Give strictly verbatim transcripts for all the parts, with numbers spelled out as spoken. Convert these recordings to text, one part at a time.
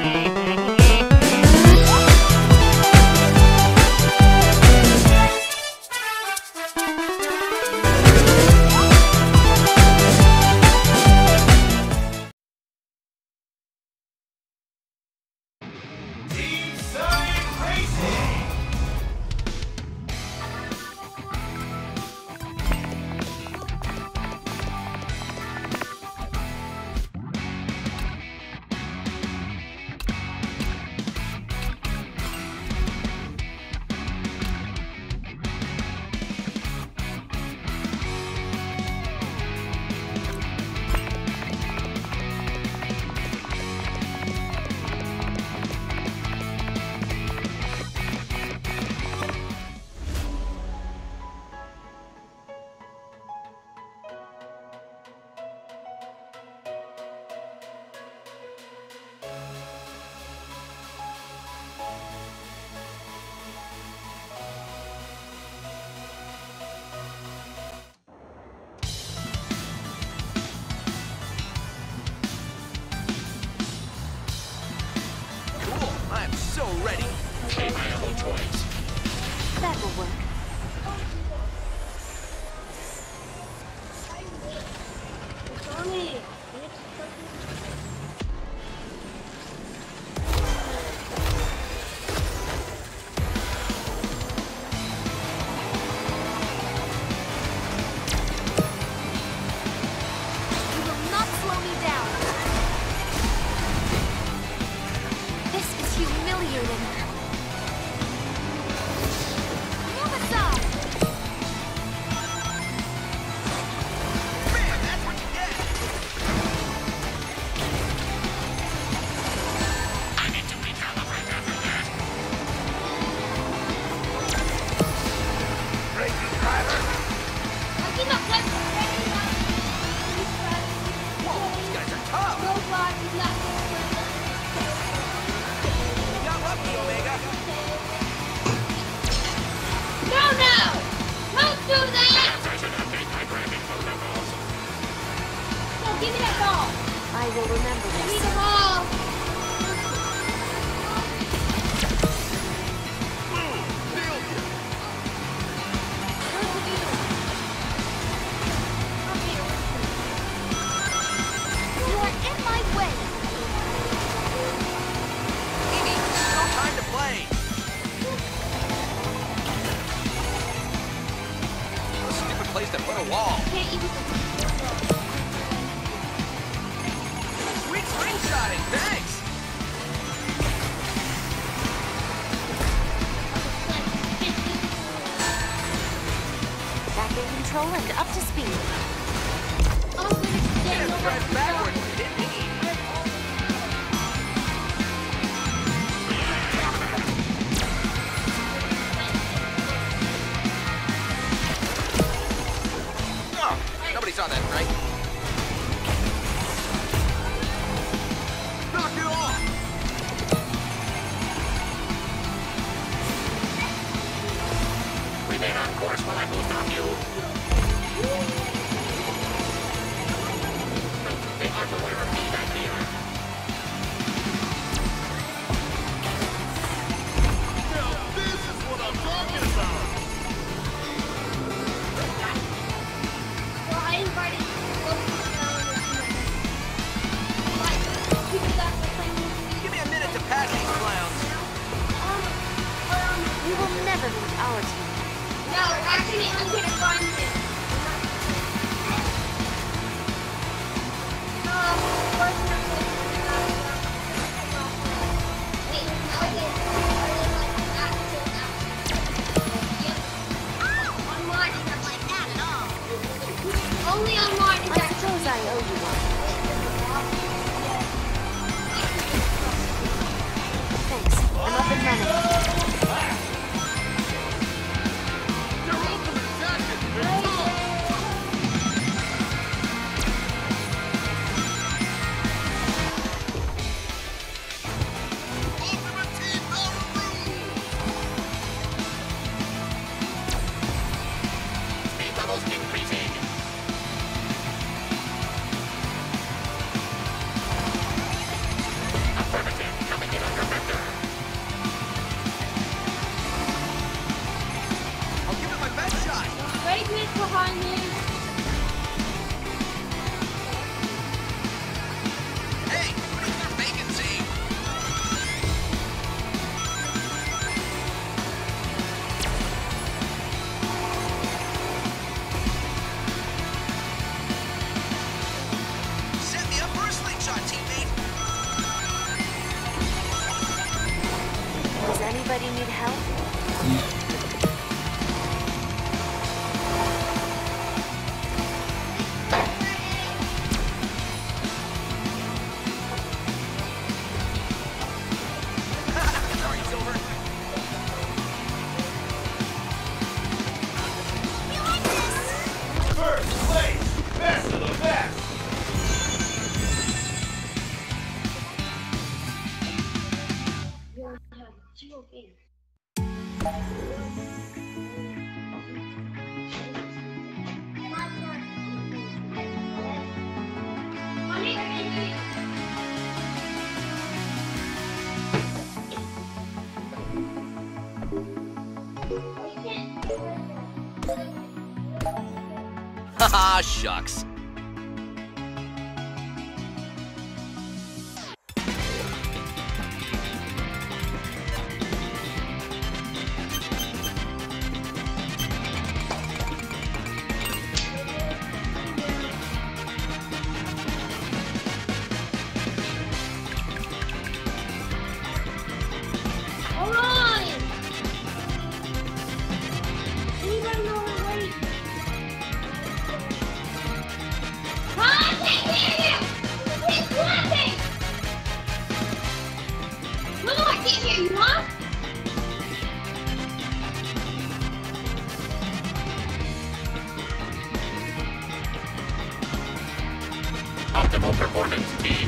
So ready. Play my own toys. That will work. You will not slow me down. This is humiliating. Move aside. Man, that's what you get. I need to recalibrate after that. Breaking driver. Whoa, these guys are tough. You got lucky, Omega. No, no! Don't do that! I should update my grabbing protocols. No, give me that ball. I will remember Give me this. the ball. Boom. Nailed you. Both of you. Come here. You are in my way. Evie, no time to play. A stupid place to put a wall. Can't even. Sweet screenshotting, thanks. Back in control and up to speed. I'm gonna Hit stand him over right backwards, didn't he? Oh, nobody saw that, right? Knock it off! Remain on course while I move on you. They are aware of me back here. Now this is what I'm talking about! Well, I invited you to go to the Like, people that were playing. Give me a minute to pass these clowns. Um, um, You will never beat our team. no, actually, I'm gonna find him. Um, where's my place? Wait, no, I didn't. I was like, actual, actual. Yep. Online is not like that at all. Only online is I actually. suppose I owe you one. Thanks. I'm up and running. Their ultimate attack is Anybody need help? First place! Best of the best! Haha, shucks. Alright! Anybody know the way? Ah, I can't hear you! He's clapping! No, I can't hear you, huh? Optimal performance team.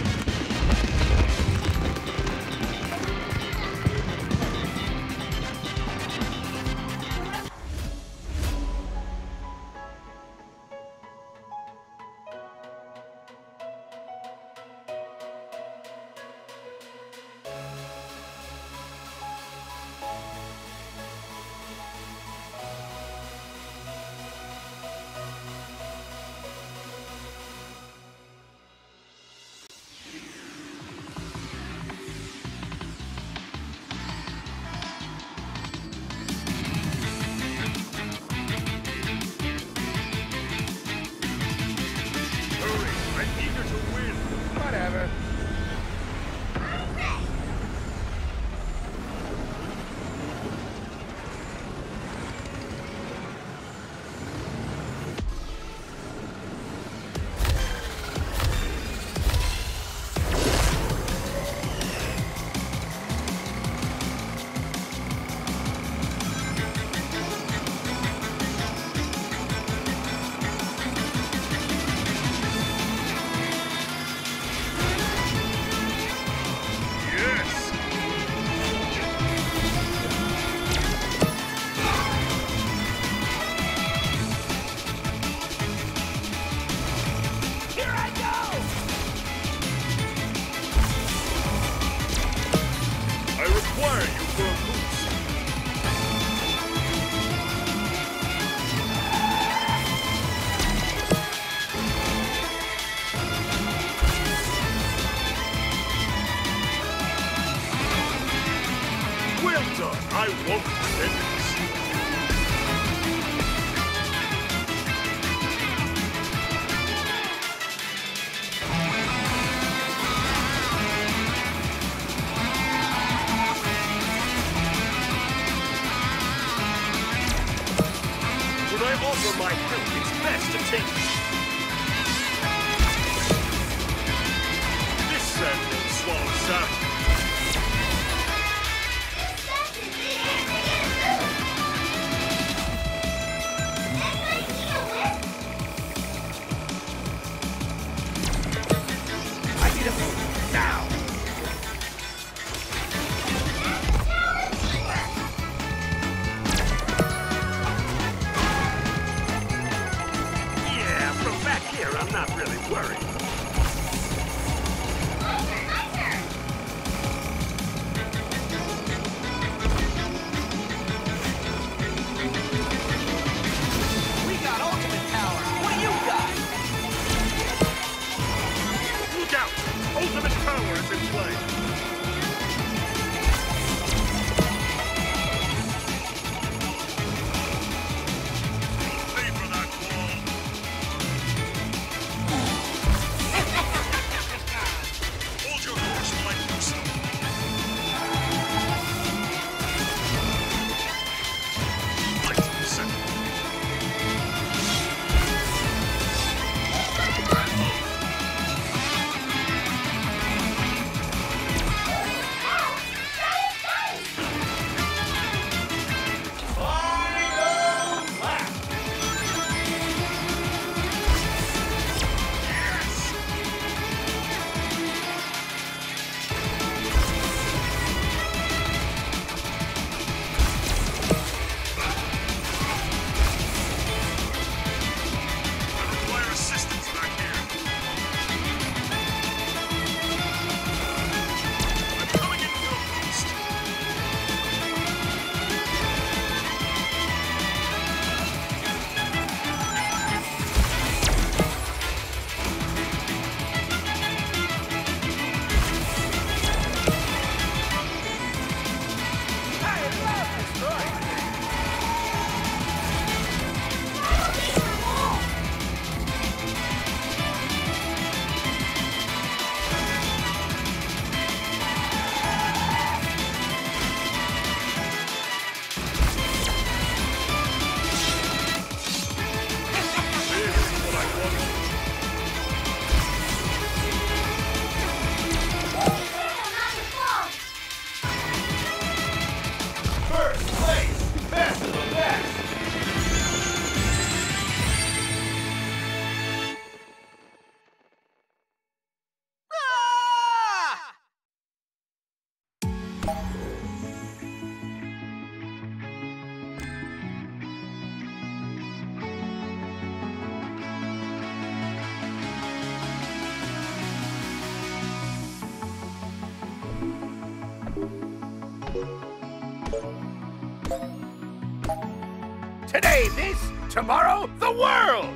Hurry! I'm eager to win! Whatever. Yes! Here I go! I require you for a boost. Well done! I won't pretend this. When I offer my help, it's best to take it. This sand won't swallow sap. I need a move now. Yeah. Today this, tomorrow the world!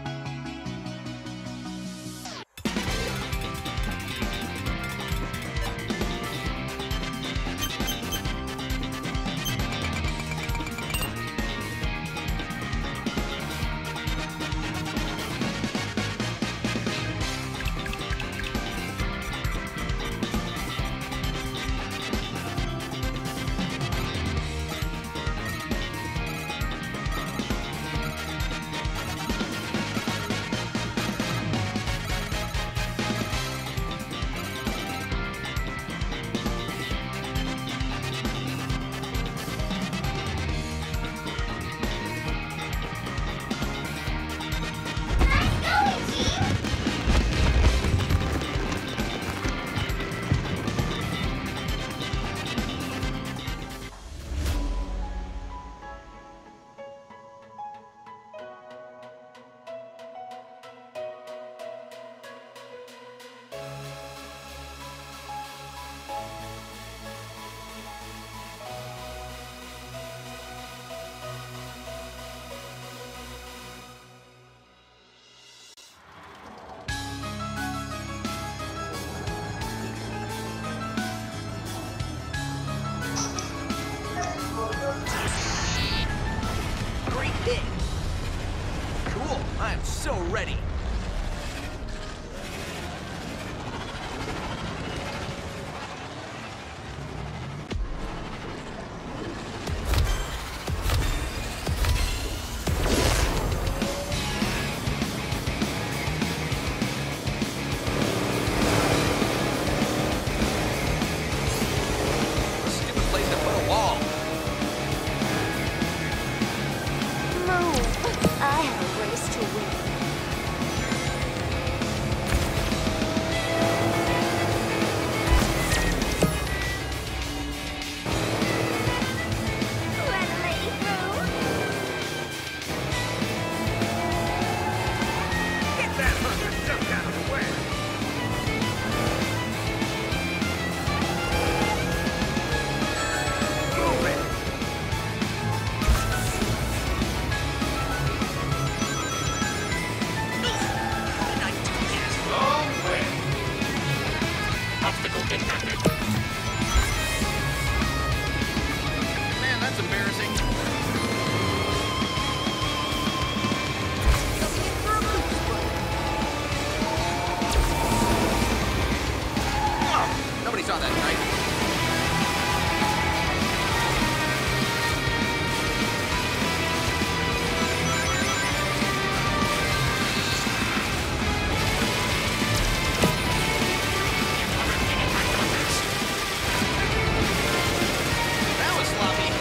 Great hit. Cool, I'm so ready. Stupid place to put a wall. Move. I have a race to win. Let a lady through. Get that hungry junk out of the way! Move it! How did I do this? Long way. Obstacle detected. Man, that's embarrassing. Oh, nobody saw that, right? That was sloppy.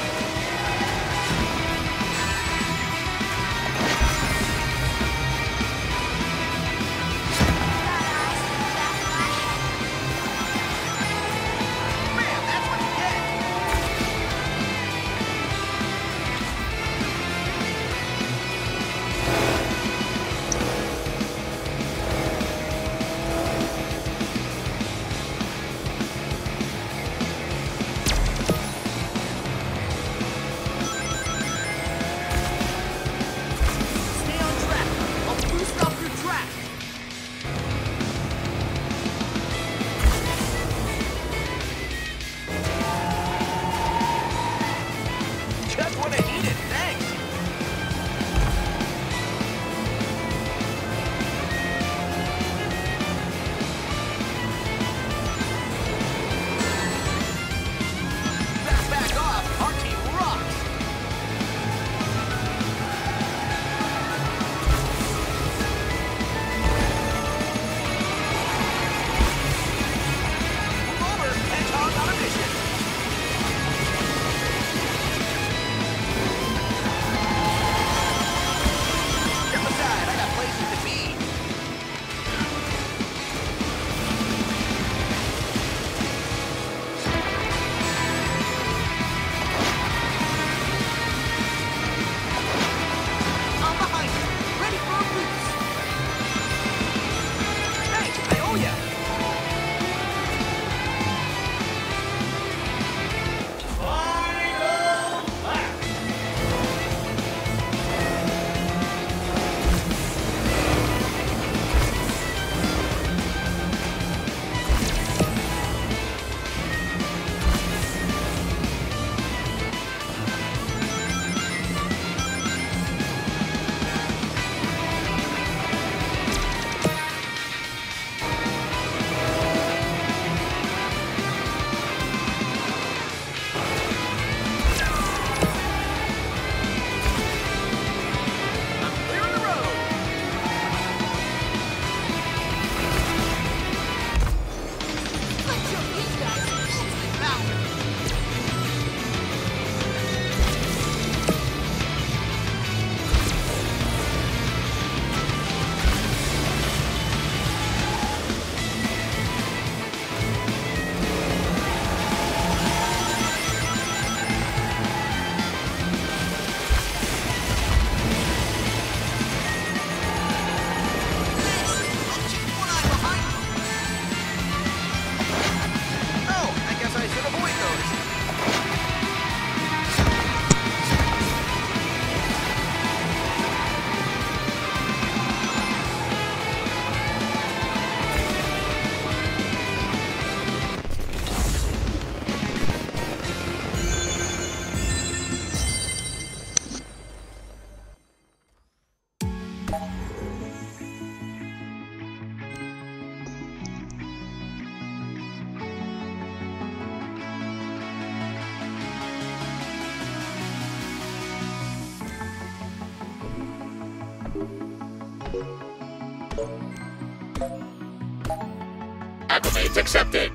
Updates accepted.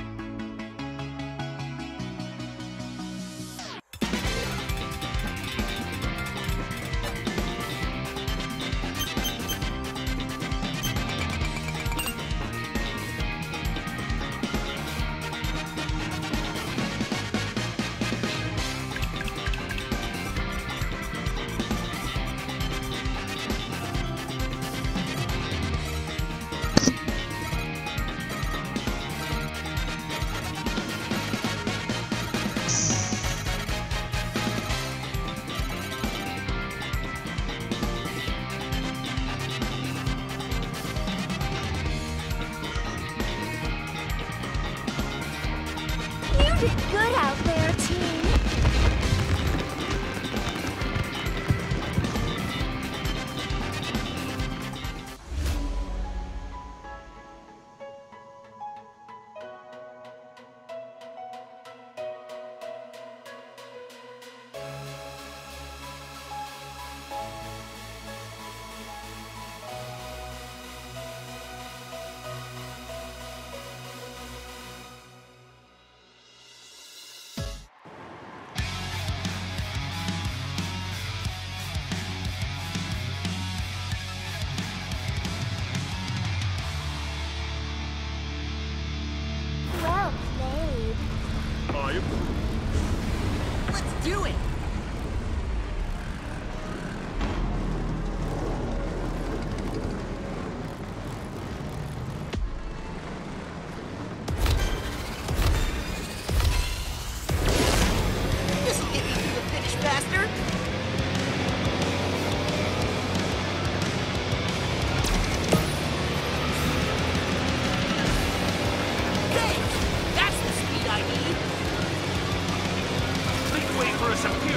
You did good out there, team. Well played. I approve. Let's do it. This'll get me through the finish faster. Hey, that's the speed I need. Make way for us up here.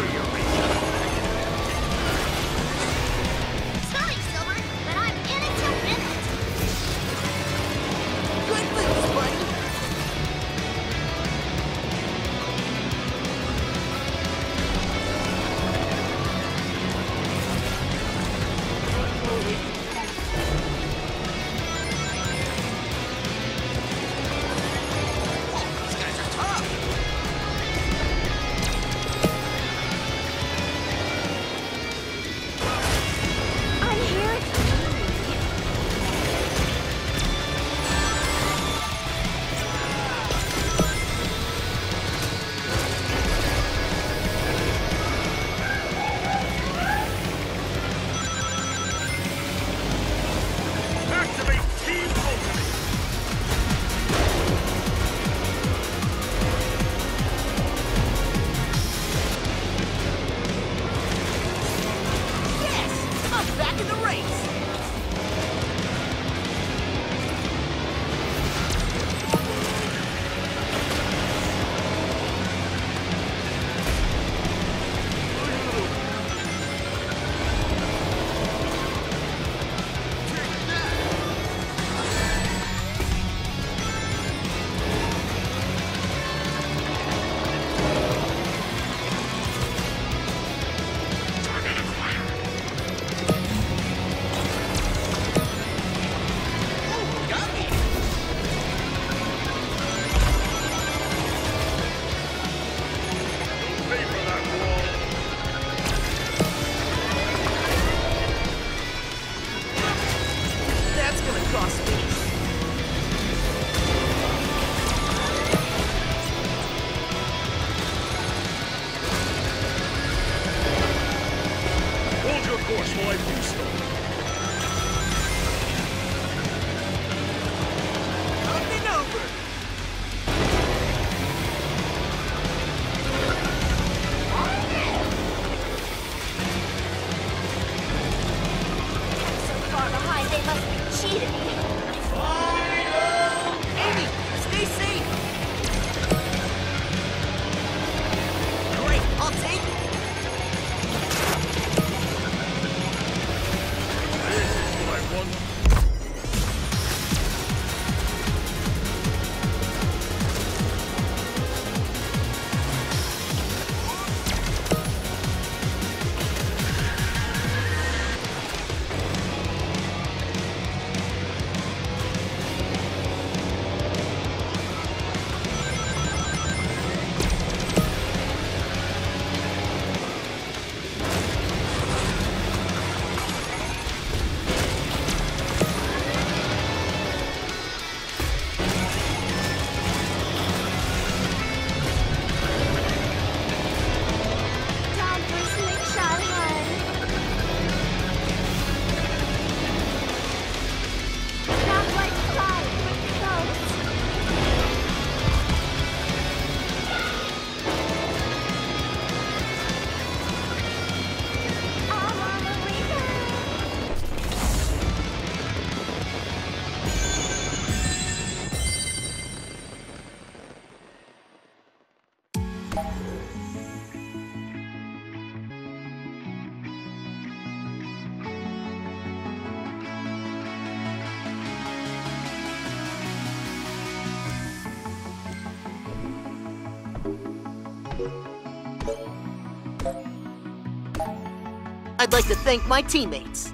I'd like to thank my teammates.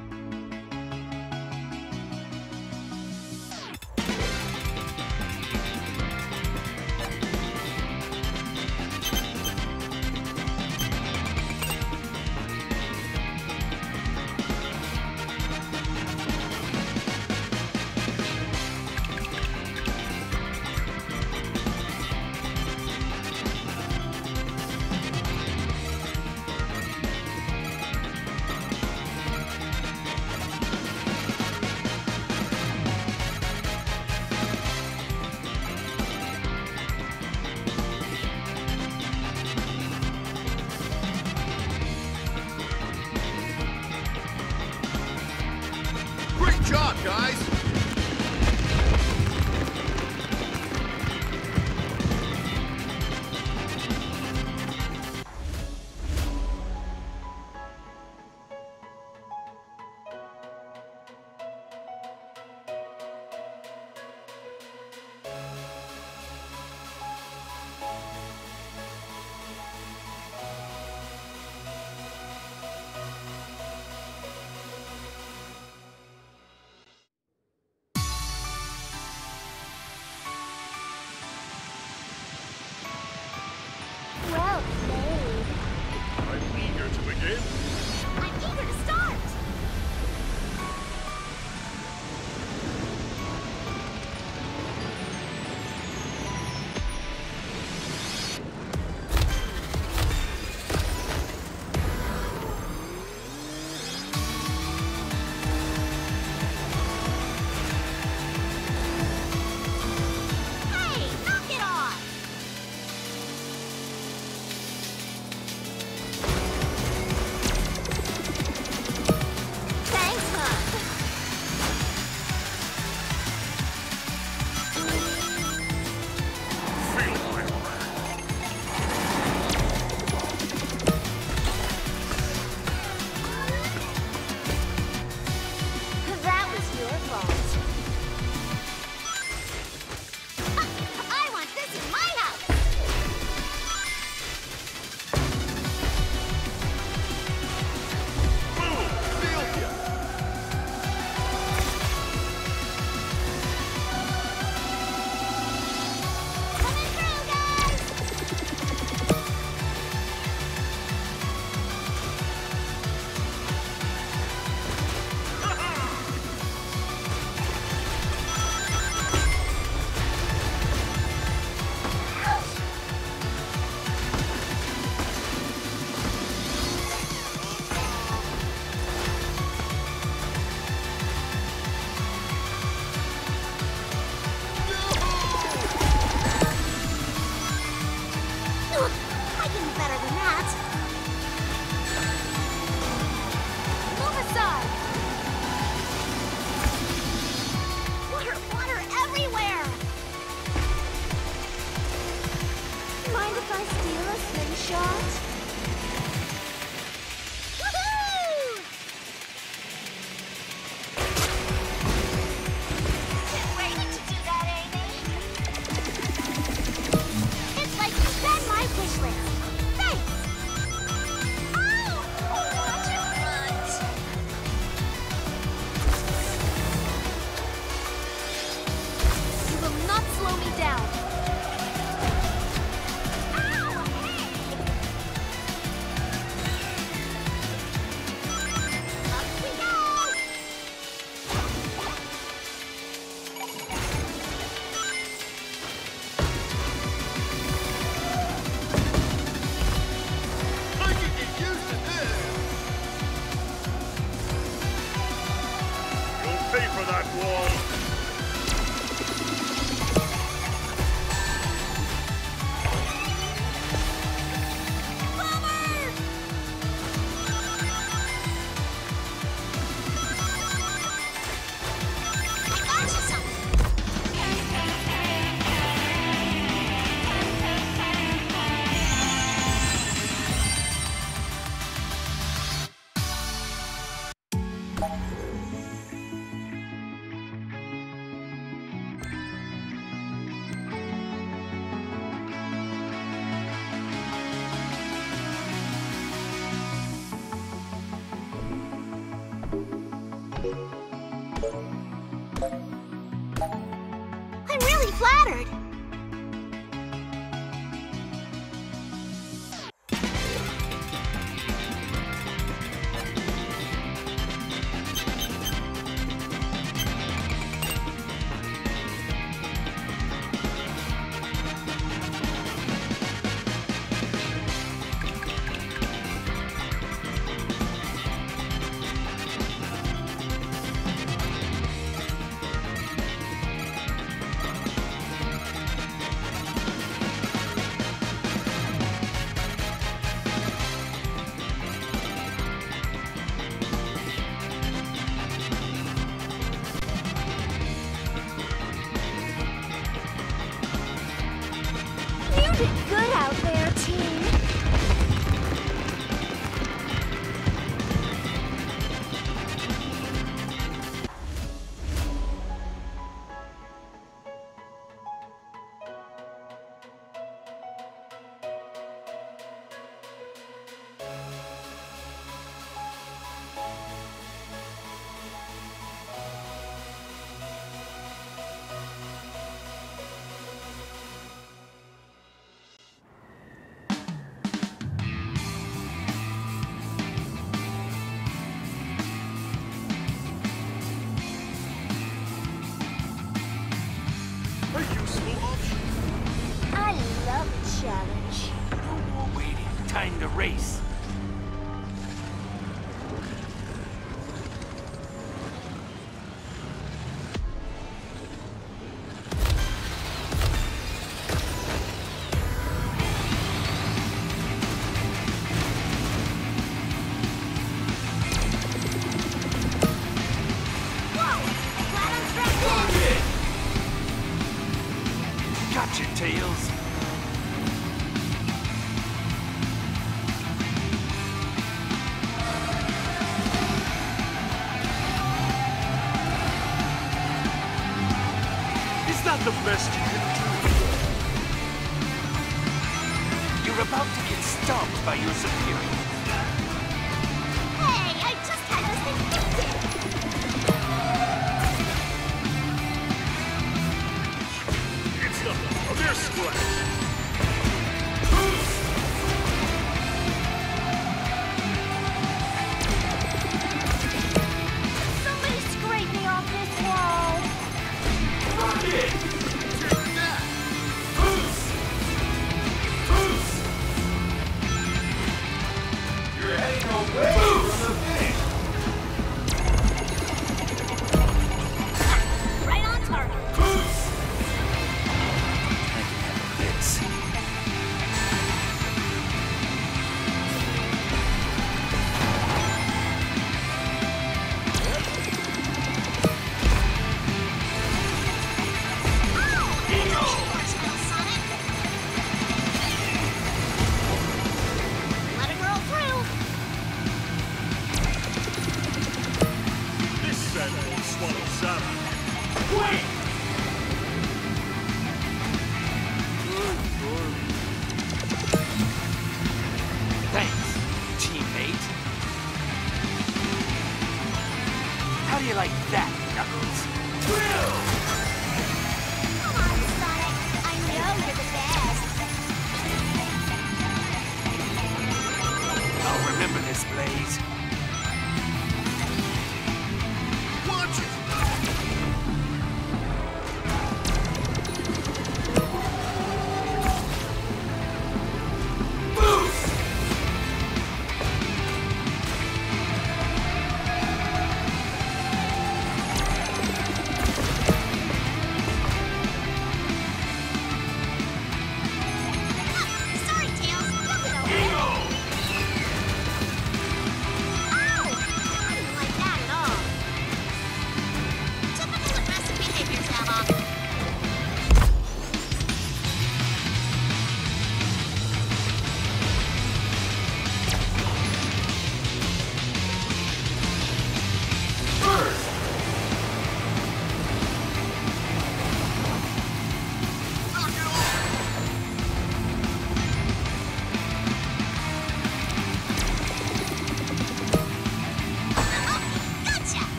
Great job, guys! Well played. I'm eager to begin. I'm eager to start. Hey, knock it off. Thanks, hon. Feel my wrath. That was your fault. I want this in my house. Boom! Feel ya! Coming through, guys. Ugh, I can do better than that. Move aside. Water, water everywhere. Mind if I steal a slingshot? Woohoo! Can't wait to do that, Amy. It's like you've been my wish list. Thanks! Ow! Watch it run! You will not slow me down. Ow! Hey! scattered. You did good out there, team. A useful option. I love a challenge. No more waiting. Time to race. Glad I'm strapped in. Gotcha, Tails. Is that the best you can do? You're about to get stomped by your superior. Hey, I just had this thing fixed. It's nothing. A mere scratch. Somebody scrape me off this wall. Take that. You're heading away from the finish. Right on target. This.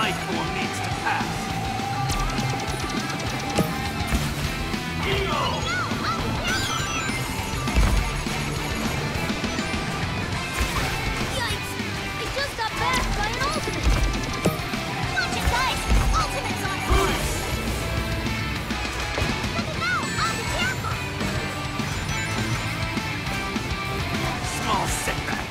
my form needs to pass. Yikes! I just got bashed by an ultimate! Watch it, guys! Ultimate's on course! No, no, no! I'll be careful! Small setback.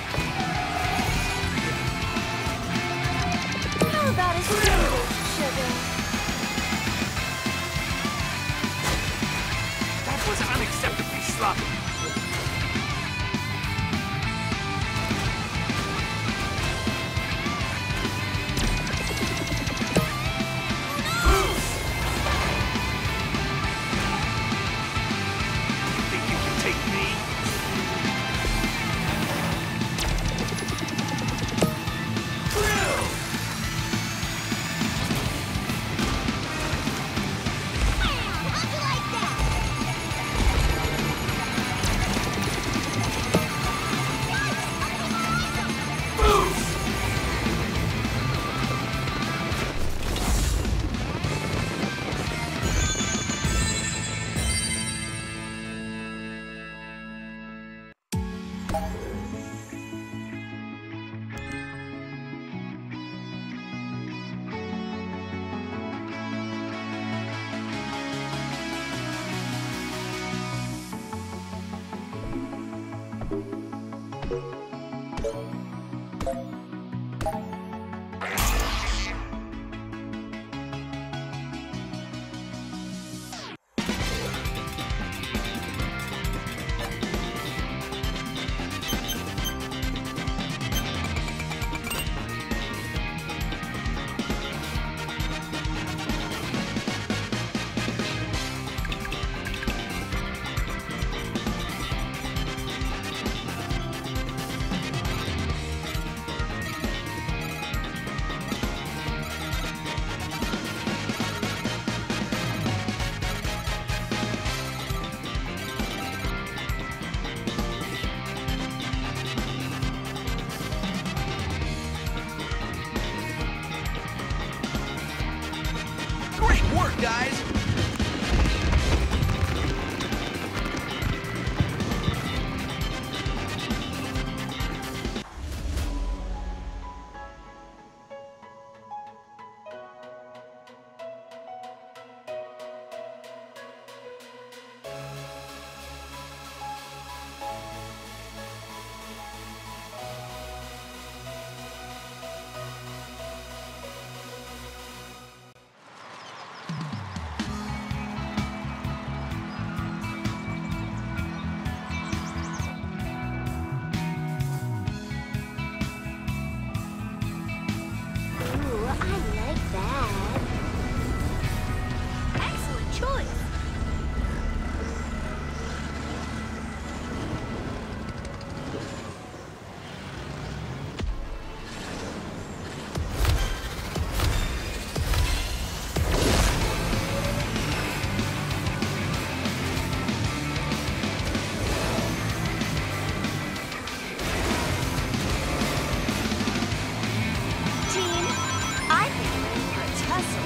How about a sandwich, sugar? That was unacceptably sloppy. Think you can take me? Bam! How'd you like that? Great work, guys! Ooh, I like that. Excellent choice. Team, I think we're in for a tussle.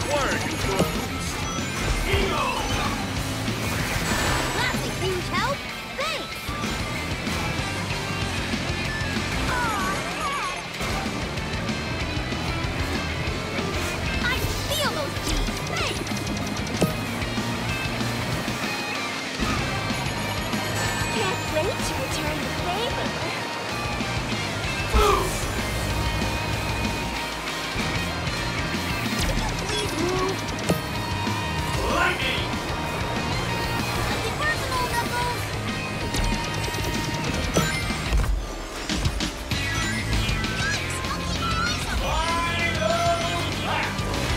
requiring it for a boost. That's a huge help. Thanks. Aw, heck. I feel those beats. Thanks. Can't wait to return the favor. Please move. Lightning! Nothing personal, Knuckles. Yikes! I'll keep my eyes open. Final lap!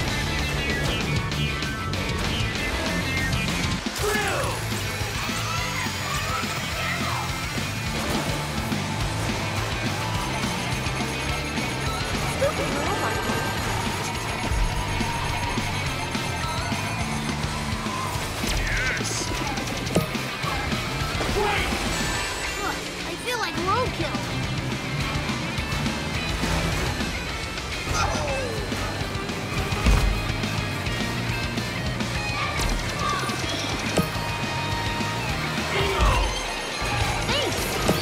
Thrill! Stupid little monkey. Yes! Wait! Look, I feel like roadkill. Thanks.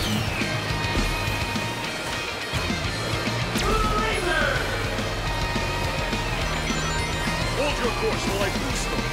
Hold your course while I boost them.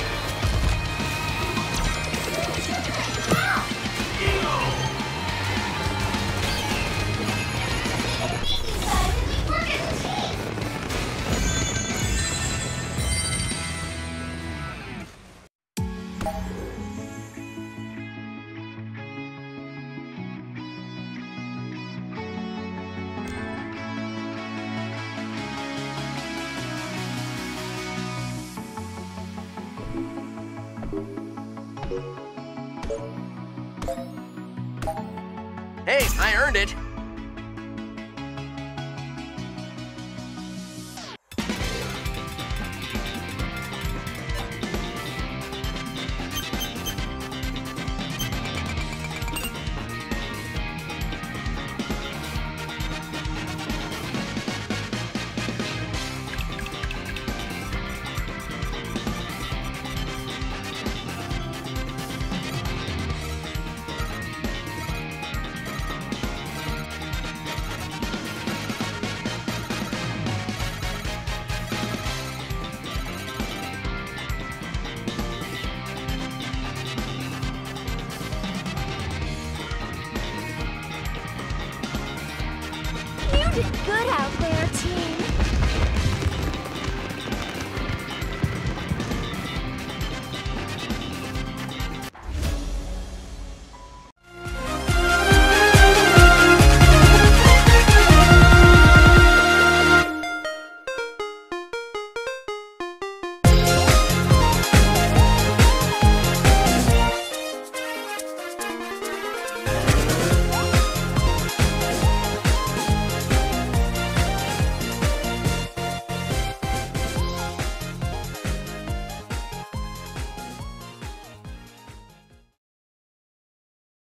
Hey, I earned it.